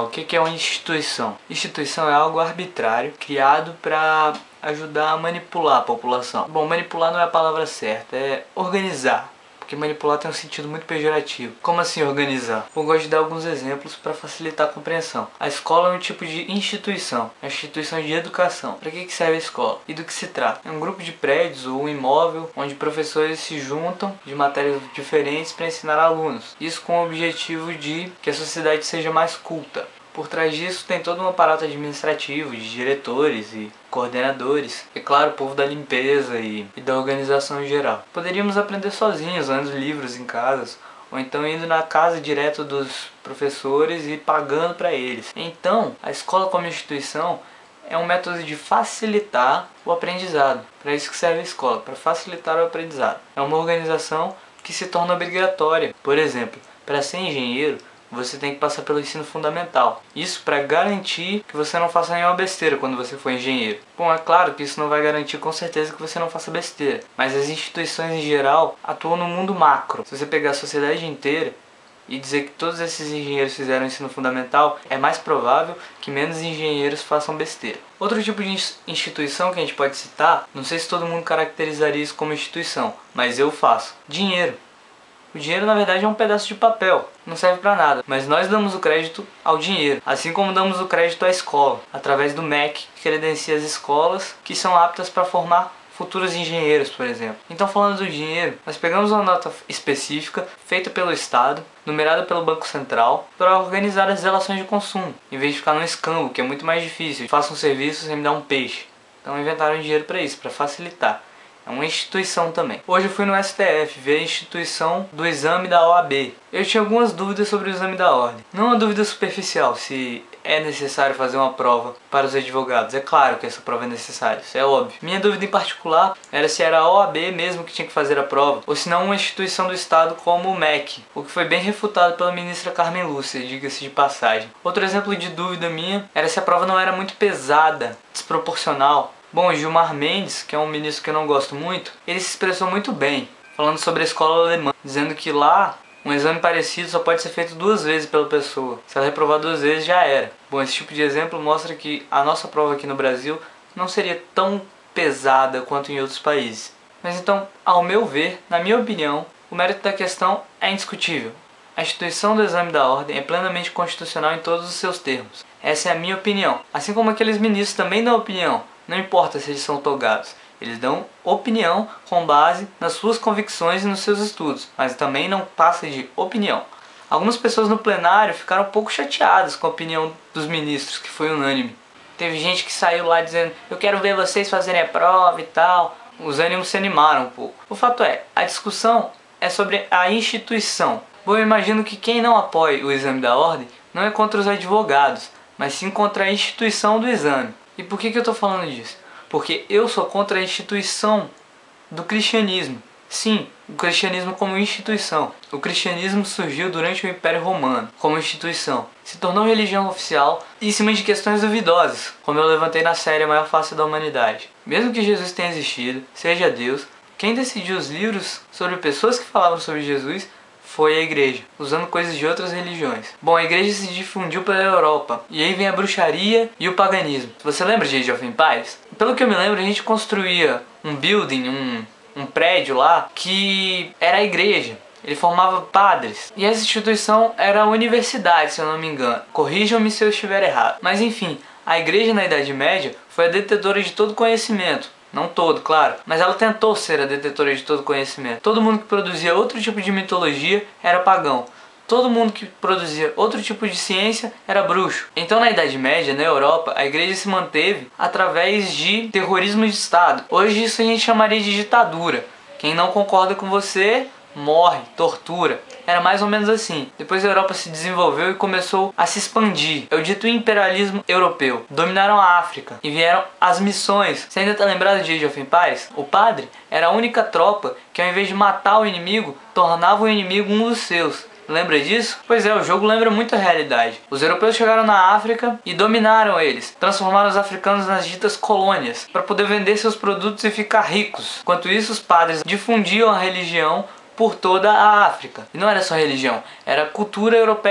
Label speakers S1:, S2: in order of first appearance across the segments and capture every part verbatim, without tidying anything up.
S1: o que é uma instituição? Instituição é algo arbitrário, criado para ajudar a manipular a população. Bom, manipular não é a palavra certa, é organizar. Porque manipular tem um sentido muito pejorativo. Como assim organizar? Eu gosto de dar alguns exemplos para facilitar a compreensão. A escola é um tipo de instituição, é uma instituição de educação. Para que serve a escola? E do que se trata? É um grupo de prédios ou um imóvel onde professores se juntam de matérias diferentes para ensinar alunos. Isso com o objetivo de que a sociedade seja mais culta. Por trás disso tem todo um aparato administrativo de diretores e coordenadores, e claro, o povo da limpeza e, e da organização em geral. Poderíamos aprender sozinhos, lendo livros em casas, ou então indo na casa direto dos professores e pagando para eles. Então, a escola como instituição é um método de facilitar o aprendizado. Para isso que serve a escola, para facilitar o aprendizado. É uma organização que se torna obrigatória. Por exemplo, para ser engenheiro, você tem que passar pelo ensino fundamental. Isso para garantir que você não faça nenhuma besteira quando você for engenheiro. Bom, é claro que isso não vai garantir com certeza que você não faça besteira, mas as instituições em geral atuam no mundo macro. Se você pegar a sociedade inteira e dizer que todos esses engenheiros fizeram ensino fundamental, é mais provável que menos engenheiros façam besteira. Outro tipo de instituição que a gente pode citar, não sei se todo mundo caracterizaria isso como instituição, mas eu faço. Dinheiro. O dinheiro, na verdade, é um pedaço de papel, não serve para nada, mas nós damos o crédito ao dinheiro, assim como damos o crédito à escola, através do M E C, que credencia as escolas que são aptas para formar futuros engenheiros, por exemplo. Então, falando do dinheiro, nós pegamos uma nota específica, feita pelo Estado, numerada pelo Banco Central, para organizar as relações de consumo, em vez de ficar no escambo, que é muito mais difícil. Faça um serviço sem me dar um peixe. Então, inventaram dinheiro para isso, para facilitar. É uma instituição também. Hoje eu fui no S T F ver a instituição do exame da O A B. Eu tinha algumas dúvidas sobre o exame da ordem. Não uma dúvida superficial, se é necessário fazer uma prova para os advogados. É claro que essa prova é necessária, isso é óbvio. Minha dúvida em particular era se era a O A B mesmo que tinha que fazer a prova, ou se não uma instituição do Estado como o M E C, o que foi bem refutado pela ministra Carmen Lúcia, diga-se de passagem. Outro exemplo de dúvida minha era se a prova não era muito pesada, desproporcional. Bom, Gilmar Mendes, que é um ministro que eu não gosto muito, ele se expressou muito bem, falando sobre a escola alemã, dizendo que lá um exame parecido só pode ser feito duas vezes pela pessoa. Se ela reprovar duas vezes, já era. Bom, esse tipo de exemplo mostra que a nossa prova aqui no Brasil não seria tão pesada quanto em outros países. Mas então, ao meu ver, na minha opinião, o mérito da questão é indiscutível. A instituição do exame da ordem é plenamente constitucional em todos os seus termos. Essa é a minha opinião. Assim como aqueles ministros também dão opinião. Não importa se eles são togados, eles dão opinião com base nas suas convicções e nos seus estudos, mas também não passa de opinião. Algumas pessoas no plenário ficaram um pouco chateadas com a opinião dos ministros, que foi unânime. Teve gente que saiu lá dizendo, eu quero ver vocês fazerem a prova e tal. Os ânimos se animaram um pouco. O fato é, a discussão é sobre a instituição. Bom, eu imagino que quem não apoia o exame da ordem não é contra os advogados, mas sim contra a instituição do exame. E por que que eu estou falando disso? Porque eu sou contra a instituição do cristianismo. Sim, o cristianismo como instituição. O cristianismo surgiu durante o Império Romano como instituição. Se tornou religião oficial em cima de questões duvidosas, como eu levantei na série A Maior Face da Humanidade. Mesmo que Jesus tenha existido, seja Deus, quem decidiu os livros sobre pessoas que falavam sobre Jesus foi a igreja, usando coisas de outras religiões. Bom, a igreja se difundiu pela Europa, e aí vem a bruxaria e o paganismo. Você lembra de Age of Empires? Pelo que eu me lembro, a gente construía um building, um, um prédio lá, que era a igreja. Ele formava padres. E essa instituição era a universidade, se eu não me engano. Corrijam-me se eu estiver errado. Mas enfim, a igreja na Idade Média foi a detentora de todo conhecimento. Não todo, claro, mas ela tentou ser a detetora de todo conhecimento. Todo mundo que produzia outro tipo de mitologia era pagão. Todo mundo que produzia outro tipo de ciência era bruxo. Então, na Idade Média, na Europa, a igreja se manteve através de terrorismo de Estado. Hoje isso a gente chamaria de ditadura. Quem não concorda com você morre, tortura. Era mais ou menos assim. Depois a Europa se desenvolveu e começou a se expandir. É o dito imperialismo europeu. Dominaram a África e vieram as missões. Você ainda está lembrado de Age of Empires? O padre era a única tropa que, ao invés de matar o inimigo, tornava o inimigo um dos seus. Lembra disso? Pois é, o jogo lembra muito a realidade. Os europeus chegaram na África e dominaram eles. Transformaram os africanos nas ditas colônias para poder vender seus produtos e ficar ricos. Enquanto isso, os padres difundiam a religião por toda a África. E não era só religião, era cultura europeia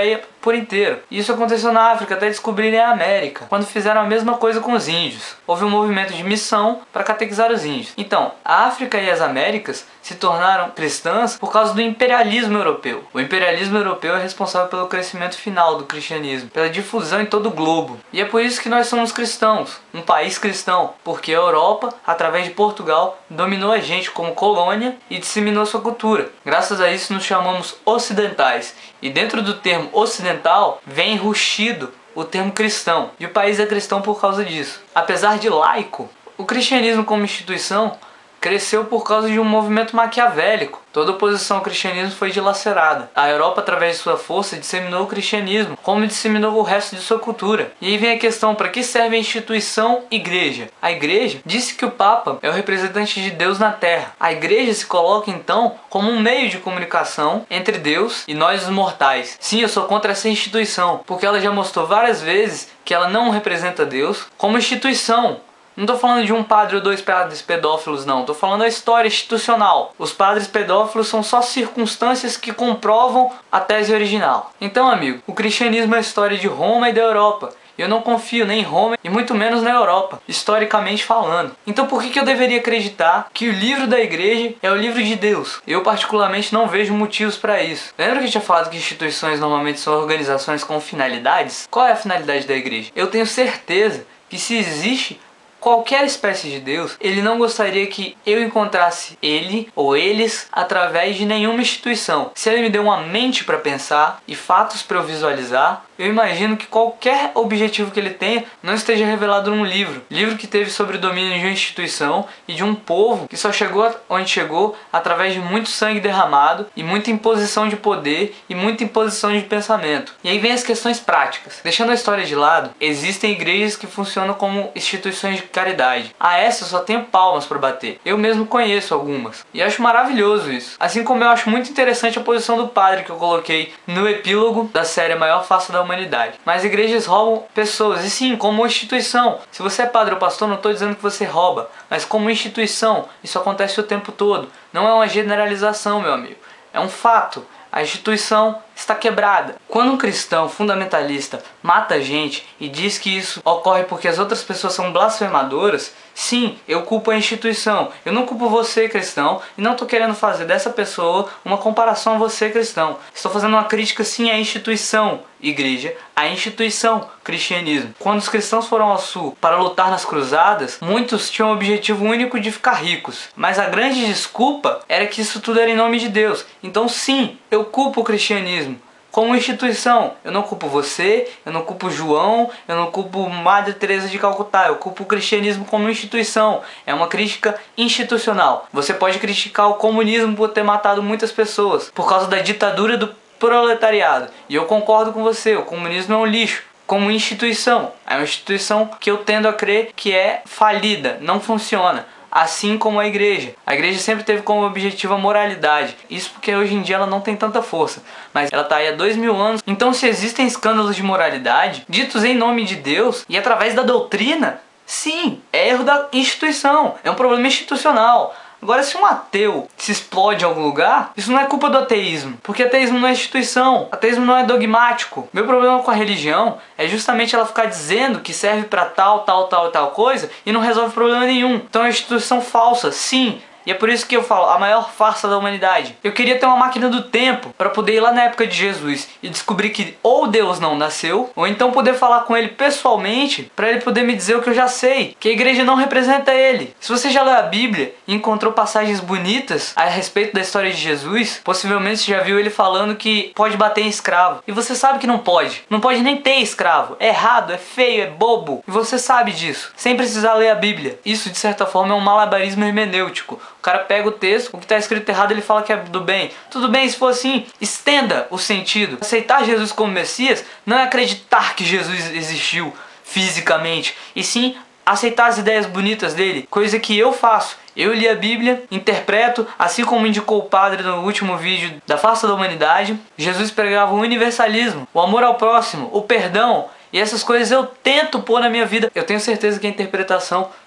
S1: por inteiro. Isso aconteceu na África até descobrirem a América, quando fizeram a mesma coisa com os índios. Houve um movimento de missão para catequizar os índios. Então, a África e as Américas se tornaram cristãs por causa do imperialismo europeu. O imperialismo europeu é responsável pelo crescimento final do cristianismo, pela difusão em todo o globo. E é por isso que nós somos cristãos, um país cristão, porque a Europa, através de Portugal, dominou a gente como colônia e disseminou sua cultura. Graças a isso nos chamamos ocidentais. E dentro do termo ocidental vem enrustido o termo cristão. E o país é cristão por causa disso. Apesar de laico, o cristianismo como instituição cresceu por causa de um movimento maquiavélico. Toda oposição ao cristianismo foi dilacerada. A Europa, através de sua força, disseminou o cristianismo, como disseminou o resto de sua cultura. E aí vem a questão, para que serve a instituição igreja? A igreja disse que o Papa é o representante de Deus na Terra. A igreja se coloca então como um meio de comunicação entre Deus e nós os mortais. Sim, eu sou contra essa instituição, porque ela já mostrou várias vezes que ela não representa Deus como instituição. Não estou falando de um padre ou dois padres pedófilos, não. Estou falando da história institucional. Os padres pedófilos são só circunstâncias que comprovam a tese original. Então, amigo, o cristianismo é a história de Roma e da Europa. Eu não confio nem em Roma e muito menos na Europa, historicamente falando. Então por que que eu deveria acreditar que o livro da igreja é o livro de Deus? Eu particularmente não vejo motivos para isso. Lembra que eu tinha falado que instituições normalmente são organizações com finalidades? Qual é a finalidade da igreja? Eu tenho certeza que se existe qualquer espécie de Deus, ele não gostaria que eu encontrasse ele ou eles através de nenhuma instituição. Se ele me deu uma mente para pensar e fatos para eu visualizar, eu imagino que qualquer objetivo que ele tenha não esteja revelado num livro. Livro que teve sobre o domínio de uma instituição e de um povo que só chegou onde chegou através de muito sangue derramado e muita imposição de poder e muita imposição de pensamento. E aí vem as questões práticas. Deixando a história de lado, existem igrejas que funcionam como instituições de caridade. A essa eu só tenho palmas para bater. Eu mesmo conheço algumas. E acho maravilhoso isso. Assim como eu acho muito interessante a posição do padre que eu coloquei no epílogo da série A Maior Farsa da Humanidade. Mas igrejas roubam pessoas, e sim, como instituição. Se você é padre ou pastor, não estou dizendo que você rouba, mas como instituição, isso acontece o tempo todo. Não é uma generalização, meu amigo. É um fato. A instituição está quebrada. Quando um cristão fundamentalista mata gente e diz que isso ocorre porque as outras pessoas são blasfemadoras, sim, eu culpo a instituição. Eu não culpo você, cristão, e não estou querendo fazer dessa pessoa uma comparação a você, cristão. Estou fazendo uma crítica, sim, à instituição igreja, à instituição cristianismo. Quando os cristãos foram ao sul para lutar nas cruzadas, muitos tinham o objetivo único de ficar ricos. Mas a grande desculpa era que isso tudo era em nome de Deus. Então sim, eu culpo o cristianismo como instituição. Eu não culpo você, eu não culpo João, eu não culpo Madre Teresa de Calcutá, eu culpo o cristianismo como instituição. É uma crítica institucional. Você pode criticar o comunismo por ter matado muitas pessoas, por causa da ditadura do proletariado. E eu concordo com você, o comunismo é um lixo. Como instituição, é uma instituição que eu tendo a crer que é falida, não funciona. Assim como a igreja. A igreja sempre teve como objetivo a moralidade. Isso porque hoje em dia ela não tem tanta força. Mas ela está aí há dois mil anos. Então se existem escândalos de moralidade, ditos em nome de Deus e através da doutrina, sim, é erro da instituição. É um problema institucional. Agora, se um ateu se explode em algum lugar, isso não é culpa do ateísmo, porque ateísmo não é instituição, ateísmo não é dogmático. Meu problema com a religião é justamente ela ficar dizendo que serve para tal, tal, tal e tal coisa e não resolve problema nenhum. Então é uma instituição falsa, sim. E é por isso que eu falo, a maior farsa da humanidade. Eu queria ter uma máquina do tempo para poder ir lá na época de Jesus e descobrir que ou Deus não nasceu, ou então poder falar com ele pessoalmente para ele poder me dizer o que eu já sei, que a igreja não representa ele. Se você já leu a Bíblia e encontrou passagens bonitas a respeito da história de Jesus, possivelmente você já viu ele falando que pode bater em escravo. E você sabe que não pode. Não pode nem ter escravo. É errado, é feio, é bobo. E você sabe disso, sem precisar ler a Bíblia. Isso, de certa forma, é um malabarismo hermenêutico. O cara pega o texto, o que está escrito errado ele fala que é do bem. Tudo bem, se for assim, estenda o sentido. Aceitar Jesus como Messias não é acreditar que Jesus existiu fisicamente, e sim aceitar as ideias bonitas dele, coisa que eu faço. Eu li a Bíblia, interpreto, assim como indicou o padre no último vídeo da Farsa da Humanidade. Jesus pregava o universalismo, o amor ao próximo, o perdão, e essas coisas eu tento pôr na minha vida. Eu tenho certeza que a interpretação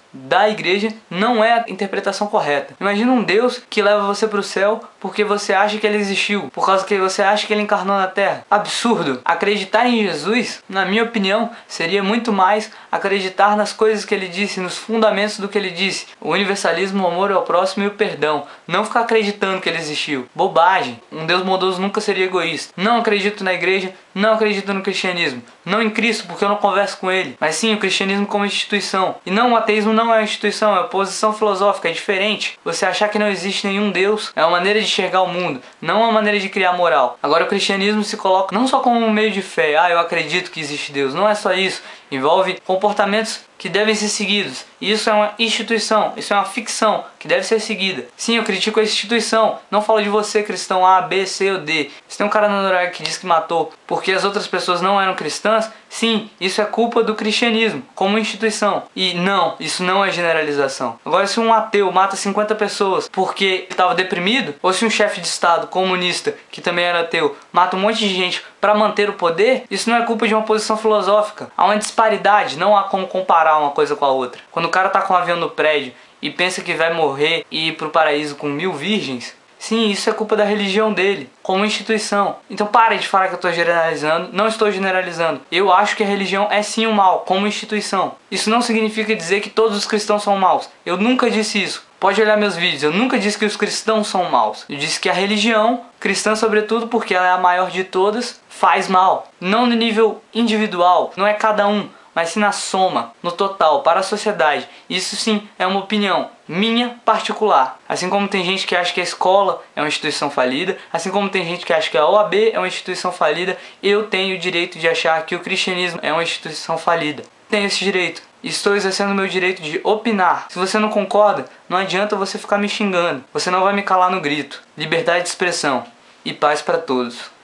S1: da igreja não é a interpretação correta. Imagina um Deus que leva você para o céu porque você acha que ele existiu, por causa que você acha que ele encarnou na terra. Absurdo! Acreditar em Jesus, na minha opinião, seria muito mais acreditar nas coisas que ele disse, nos fundamentos do que ele disse. O universalismo, o amor ao próximo e o perdão. Não ficar acreditando que ele existiu. Bobagem! Um Deus bondoso nunca seria egoísta. Não acredito na igreja, não acredito no cristianismo. Não em Cristo, porque eu não converso com ele. Mas sim o cristianismo como instituição. E não, o ateísmo não é uma instituição, é uma posição filosófica, é diferente. Você achar que não existe nenhum Deus é uma maneira de enxergar o mundo, não uma maneira de criar moral. Agora o cristianismo se coloca não só como um meio de fé, ah, eu acredito que existe Deus. Não é só isso. Envolve comportamentos que devem ser seguidos. E isso é uma instituição, isso é uma ficção que deve ser seguida. Sim, eu critico a instituição. Não falo de você, cristão A, B, C ou D. Se tem um cara na Noruega que diz que matou porque as outras pessoas não eram cristãs, sim, isso é culpa do cristianismo como instituição. E não, isso não é generalização. Agora, se um ateu mata cinquenta pessoas porque ele estava deprimido, ou se um chefe de estado comunista, que também era ateu, mata um monte de gente para manter o poder, isso não é culpa de uma posição filosófica. Há uma disparidade, não há como comparar uma coisa com a outra. Quando o cara tá com um avião no prédio e pensa que vai morrer e ir pro paraíso com mil virgens, sim, isso é culpa da religião dele, como instituição. Então pare de falar que eu estou generalizando, não estou generalizando. Eu acho que a religião é sim um mal, como instituição. Isso não significa dizer que todos os cristãos são maus. Eu nunca disse isso. Pode olhar meus vídeos, eu nunca disse que os cristãos são maus. Eu disse que a religião, cristã sobretudo porque ela é a maior de todas, faz mal. Não no nível individual, não é cada um, mas sim na soma, no total, para a sociedade. Isso sim é uma opinião minha particular. Assim como tem gente que acha que a escola é uma instituição falida, assim como tem gente que acha que a O A B é uma instituição falida, eu tenho o direito de achar que o cristianismo é uma instituição falida. Tenho esse direito. Estou exercendo o meu direito de opinar. Se você não concorda, não adianta você ficar me xingando. Você não vai me calar no grito. Liberdade de expressão e paz para todos.